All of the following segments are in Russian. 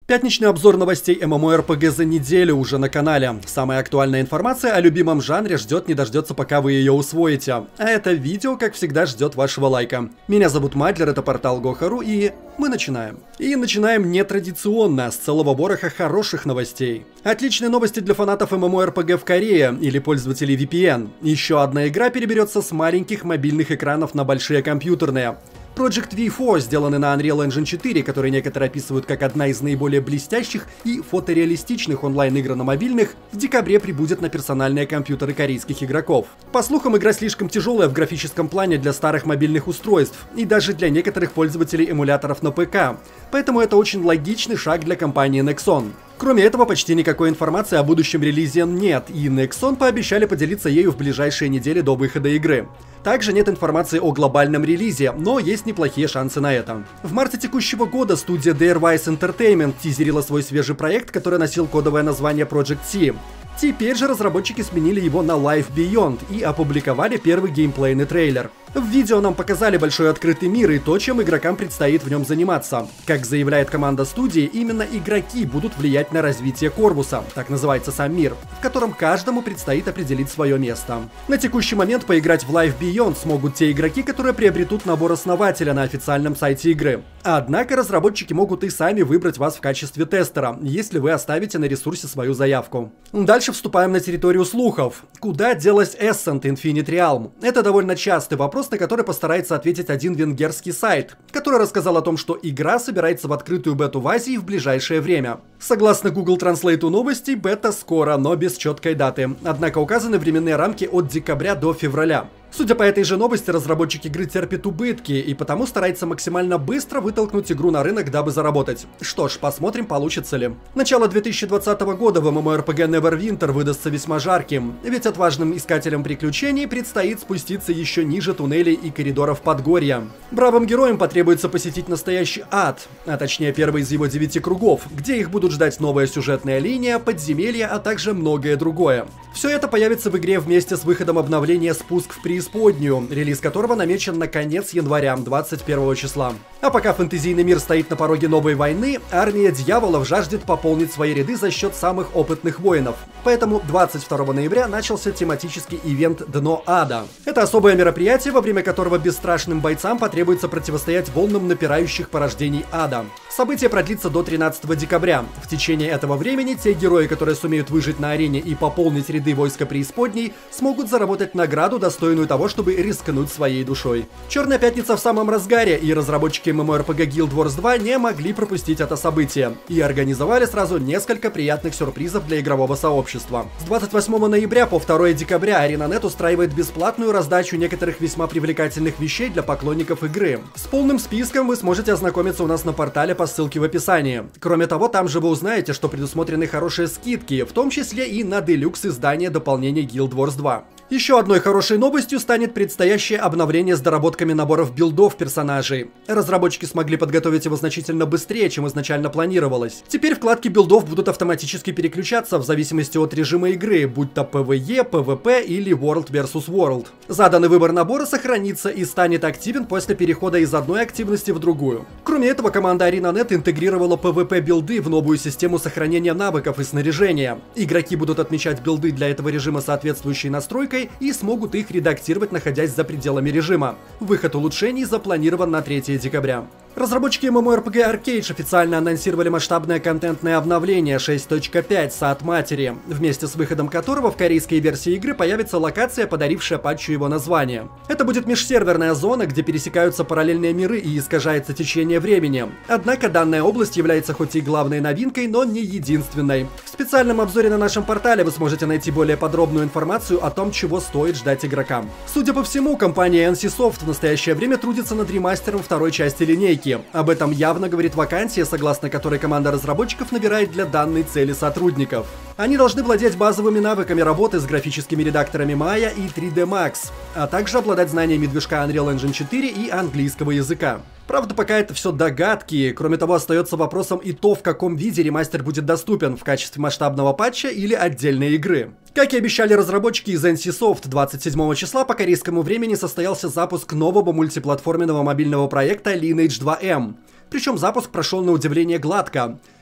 Пятничный обзор новостей MMORPG за неделю уже на канале. Самая актуальная информация о любимом жанре ждет не дождется, пока вы ее усвоите. А это видео, как всегда, ждет вашего лайка. Меня зовут Мадлер, это портал Goharu, и мы начинаем. И начинаем нетрадиционно, с целого вороха хороших новостей. Отличные новости для фанатов MMORPG в Корее или пользователей VPN. Еще одна игра переберется с маленьких мобильных экранов на большие компьютерные. Project V4, сделанный на Unreal Engine 4, который некоторые описывают как одна из наиболее блестящих и фотореалистичных онлайн-игр на мобильных, в декабре прибудет на персональные компьютеры корейских игроков. По слухам, игра слишком тяжелая в графическом плане для старых мобильных устройств и даже для некоторых пользователей эмуляторов на ПК, поэтому это очень логичный шаг для компании Nexon. Кроме этого, почти никакой информации о будущем релизе нет, и Nexon пообещали поделиться ею в ближайшие недели до выхода игры. Также нет информации о глобальном релизе, но есть неплохие шансы на это. В марте текущего года студия Darewise Entertainment тизерила свой свежий проект, который носил кодовое название Project C. Теперь же разработчики сменили его на Life Beyond и опубликовали первый геймплейный трейлер. В видео нам показали большой открытый мир и то, чем игрокам предстоит в нем заниматься. Как заявляет команда студии, именно игроки будут влиять на развитие Корвуса, так называется сам мир, в котором каждому предстоит определить свое место. На текущий момент поиграть в Life Beyond смогут те игроки, которые приобретут набор основателя на официальном сайте игры. Однако разработчики могут и сами выбрать вас в качестве тестера, если вы оставите на ресурсе свою заявку. Дальше вступаем на территорию слухов. Куда делась Ascent Infinite Realm? Это довольно частый вопрос, на который постарается ответить один венгерский сайт, который рассказал о том, что игра собирается в открытую бету в Азии в ближайшее время. Согласно Google Translate новостей, бета скоро, но без четкой даты. Однако указаны временные рамки от декабря до февраля. Судя по этой же новости, разработчик игры терпит убытки и потому старается максимально быстро вытолкнуть игру на рынок, дабы заработать. Что ж, посмотрим, получится ли. Начало 2020 года в MMORPG Neverwinter выдастся весьма жарким, ведь отважным искателям приключений предстоит спуститься еще ниже туннелей и коридоров Подгорья. Бравым героям потребуется посетить настоящий ад, а точнее первый из его 9 кругов, где их будут ждать новая сюжетная линия, подземелья, а также многое другое. Все это появится в игре вместе с выходом обновления «Спуск в преисподнюю», релиз которого намечен на конец января, 21 числа. А пока фэнтезийный мир стоит на пороге новой войны, армия дьяволов жаждет пополнить свои ряды за счет самых опытных воинов. Поэтому 22 ноября начался тематический ивент «Дно ада». Это особое мероприятие, во время которого бесстрашным бойцам потребуется противостоять волнам напирающих порождений ада. Событие продлится до 13 декабря. В течение этого времени те герои, которые сумеют выжить на арене и пополнить ряды войска преисподней, смогут заработать награду, достойную того, чтобы рискнуть своей душой. Черная пятница в самом разгаре, и разработчики MMORPG Guild Wars 2 не могли пропустить это событие и организовали сразу несколько приятных сюрпризов для игрового сообщества. С 28 ноября по 2 декабря ArenaNet устраивает бесплатную раздачу некоторых весьма привлекательных вещей для поклонников игры. С полным списком вы сможете ознакомиться у нас на портале по ссылке в описании. Кроме того, там же вы узнаете, что предусмотрены хорошие скидки, в том числе и на делюкс издание дополнения Guild Wars 2. Еще одной хорошей новостью станет предстоящее обновление с доработками наборов билдов персонажей. Разработчики смогли подготовить его значительно быстрее, чем изначально планировалось. Теперь вкладки билдов будут автоматически переключаться в зависимости от режима игры, будь то PvE, PvP или World vs World. Заданный выбор набора сохранится и станет активен после перехода из одной активности в другую. Кроме этого, команда ArenaNet интегрировала PvP билды в новую систему сохранения навыков и снаряжения. Игроки будут отмечать билды для этого режима соответствующей настройкой и смогут их редактировать, находясь за пределами режима. Выход улучшений запланирован на 3 декабря. Разработчики MMORPG Arcade официально анонсировали масштабное контентное обновление 6.5 «Сад Матери», вместе с выходом которого в корейской версии игры появится локация, подарившая патчу его название. Это будет межсерверная зона, где пересекаются параллельные миры и искажается течение времени. Однако данная область является хоть и главной новинкой, но не единственной. В специальном обзоре на нашем портале вы сможете найти более подробную информацию о том, чего стоит ждать игрокам. Судя по всему, компания NCSoft в настоящее время трудится над ремастером второй части линейки. Об этом явно говорит вакансия, согласно которой команда разработчиков набирает для данной цели сотрудников. Они должны владеть базовыми навыками работы с графическими редакторами Maya и 3D Max, а также обладать знаниями движка Unreal Engine 4 и английского языка. Правда, пока это все догадки. Кроме того, остается вопросом и то, в каком виде ремастер будет доступен, в качестве масштабного патча или отдельной игры. Как и обещали разработчики из NCSoft, 27 числа по корейскому времени состоялся запуск нового мультиплатформенного мобильного проекта Lineage 2M. Причем запуск прошел на удивление гладко.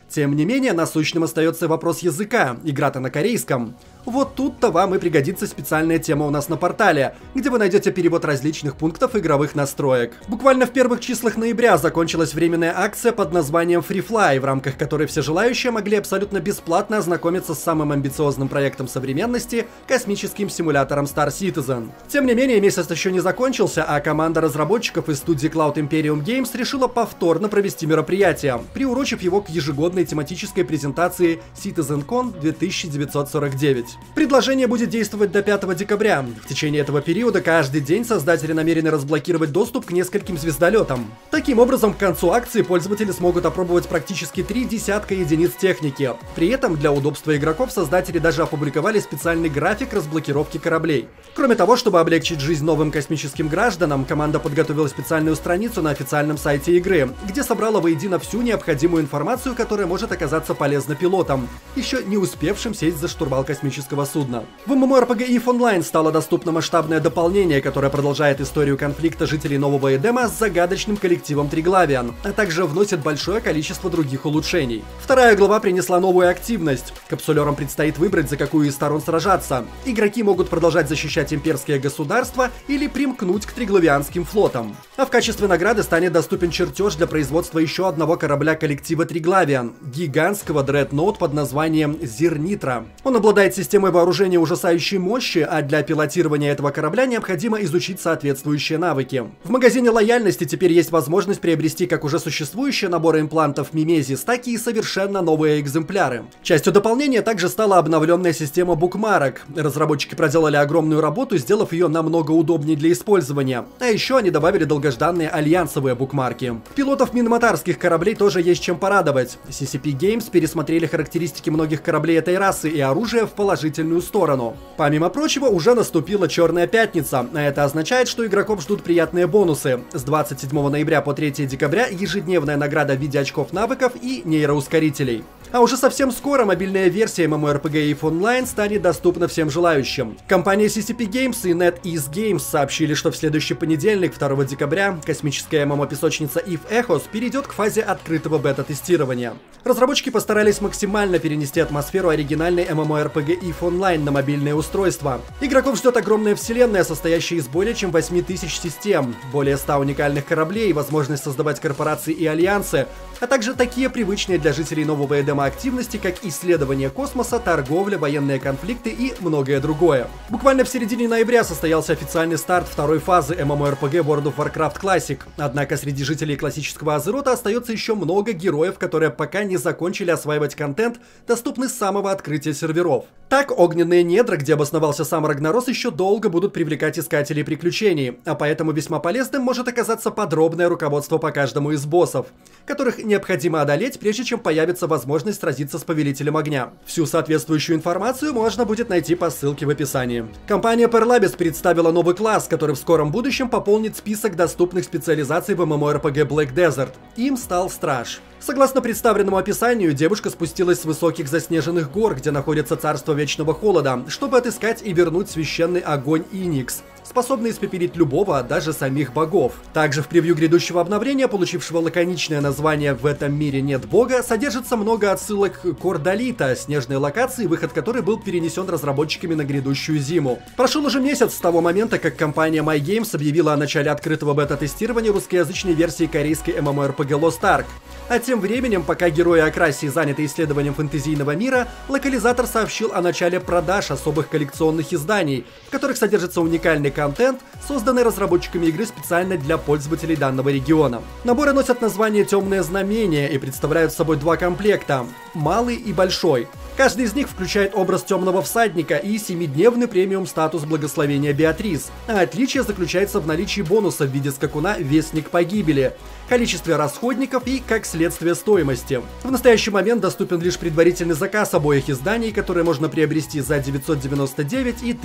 Тем не менее, насущным остается вопрос языка, игра-то на корейском. Вот тут-то вам и пригодится специальная тема у нас на портале, где вы найдете перевод различных пунктов игровых настроек. Буквально в первых числах ноября закончилась временная акция под названием FreeFly, в рамках которой все желающие могли абсолютно бесплатно ознакомиться с самым амбициозным проектом современности — космическим симулятором Star Citizen. Тем не менее, месяц еще не закончился, а команда разработчиков из студии Cloud Imperium Games решила повторно провести мероприятие, приурочив его к ежегодной тематической презентации CitizenCon 2949. Предложение будет действовать до 5 декабря. В течение этого периода каждый день создатели намерены разблокировать доступ к нескольким звездолетам. Таким образом, к концу акции пользователи смогут опробовать практически 3 десятка единиц техники. При этом, для удобства игроков, создатели даже опубликовали специальный график разблокировки кораблей. Кроме того, чтобы облегчить жизнь новым космическим гражданам, команда подготовила специальную страницу на официальном сайте игры, где собрала воедино всю необходимую информацию, которая может оказаться полезна пилотам, еще не успевшим сесть за штурвал космического судна. В MMORPG EVE Online стало доступно масштабное дополнение, которое продолжает историю конфликта жителей Нового Эдема с загадочным коллективом Триглавиан, а также вносит большое количество других улучшений. Вторая глава принесла новую активность. Капсулерам предстоит выбрать, за какую из сторон сражаться. Игроки могут продолжать защищать имперские государства или примкнуть к триглавианским флотам. А в качестве награды станет доступен чертеж для производства еще одного корабля коллектива Триглавиан — гигантского дредноут под названием Зернитра. Он обладает системой вооружения ужасающей мощи, а для пилотирования этого корабля необходимо изучить соответствующие навыки. В магазине лояльности теперь есть возможность приобрести как уже существующие наборы имплантов Мимезис, так и совершенно новые экземпляры. Частью дополнения также стала обновленная система букмарок. Разработчики проделали огромную работу, сделав ее намного удобнее для использования. А еще они добавили долгожданные альянсовые букмарки. Пилотов миноматарских кораблей тоже есть чем порадовать. CCP Games пересмотрели характеристики многих кораблей этой расы и оружия в положительную сторону. Помимо прочего, уже наступила Черная Пятница, а это означает, что игроков ждут приятные бонусы. С 27 ноября по 3 декабря ежедневная награда в виде очков навыков и нейроускорителей. А уже совсем скоро мобильная версия MMORPG EVE Online станет доступна всем желающим. Компания CCP Games и NetEase Games сообщили, что в следующий понедельник, 2 декабря, космическая ММО-песочница EVE Echos перейдет к фазе открытого бета-тестирования. Разработчики постарались максимально перенести атмосферу оригинальной MMORPG EVE Online на мобильные устройства. Игроков ждет огромная вселенная, состоящая из более чем 8000 систем, более 100 уникальных кораблей, возможность создавать корпорации и альянсы, а также такие привычные для жителей Нового Эдема активности, как исследование космоса, торговля, военные конфликты и многое другое. Буквально в середине ноября состоялся официальный старт второй фазы MMORPG World of Warcraft Classic. Однако среди жителей классического Азерота остается еще много героев, которые пока не закончили осваивать контент, доступный с самого открытия серверов. Так, огненные недра, где обосновался сам Рагнарос, еще долго будут привлекать искателей приключений, а поэтому весьма полезным может оказаться подробное руководство по каждому из боссов, которых необходимо одолеть, прежде чем появится возможность сразиться с Повелителем Огня. Всю соответствующую информацию можно будет найти по ссылке в описании. Компания Perlabis представила новый класс, который в скором будущем пополнит список доступных специализаций в MMORPG Black Desert. Им стал Страж. Согласно представленному описанию, девушка спустилась с высоких заснеженных гор, где находится царство Вечного Холода, чтобы отыскать и вернуть священный огонь Иникс, способный испепелить любого, даже самих богов. Также в превью грядущего обновления, получившего лаконичное название «В этом мире нет бога», содержится много отсылок к Ордалита, снежной локации, выход которой был перенесен разработчиками на грядущую зиму. Прошел уже месяц с того момента, как компания MyGames объявила о начале открытого бета-тестирования русскоязычной версии корейской MMORPG Lost Ark. А тем временем, пока герои Акрасии заняты исследованием фэнтезийного мира, локализатор сообщил о начале продаж особых коллекционных изданий, в которых содержится уникальный контент, созданный разработчиками игры специально для пользователей данного региона. Наборы носят название «Темное знамение» и представляют собой два комплекта – малый и большой. Каждый из них включает образ темного всадника и 7-дневный премиум статус благословения Беатрис, а отличие заключается в наличии бонуса в виде скакуна «Вестник погибели», количестве расходников и, как следствие, стоимости. В настоящий момент доступен лишь предварительный заказ обоих изданий, которые можно приобрести за 999 и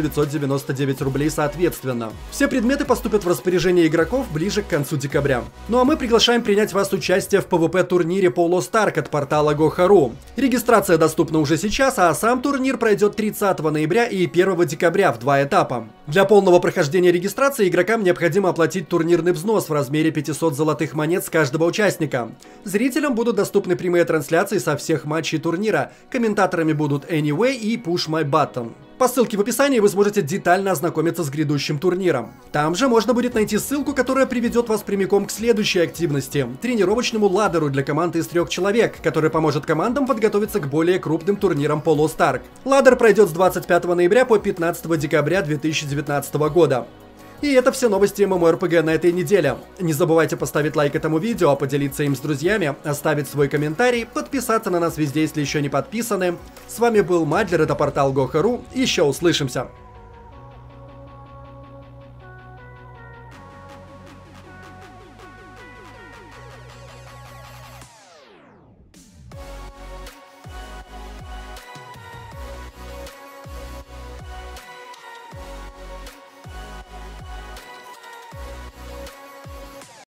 1999 рублей соответственно. Все предметы поступят в распоряжение игроков ближе к концу декабря. Ну а мы приглашаем принять вас участие в PvP-турнире по Lost Ark от портала Go.ru. Регистрация доступна доступна уже сейчас, а сам турнир пройдет 30 ноября и 1 декабря в 2 этапа. Для полного прохождения регистрации игрокам необходимо оплатить турнирный взнос в размере 500 золотых монет с каждого участника. Зрителям будут доступны прямые трансляции со всех матчей турнира. Комментаторами будут Anyway и Push My Button. По ссылке в описании вы сможете детально ознакомиться с грядущим турниром. Там же можно будет найти ссылку, которая приведет вас прямиком к следующей активности – тренировочному ладеру для команды из 3 человек, который поможет командам подготовиться к более крупным турнирам Polo Stark. Ладер пройдет с 25 ноября по 15 декабря 2019 года. И это все новости MMORPG на этой неделе. Не забывайте поставить лайк этому видео, поделиться им с друзьями, оставить свой комментарий, подписаться на нас везде, если еще не подписаны. С вами был Мадлер, это портал Goha.ru. Еще услышимся!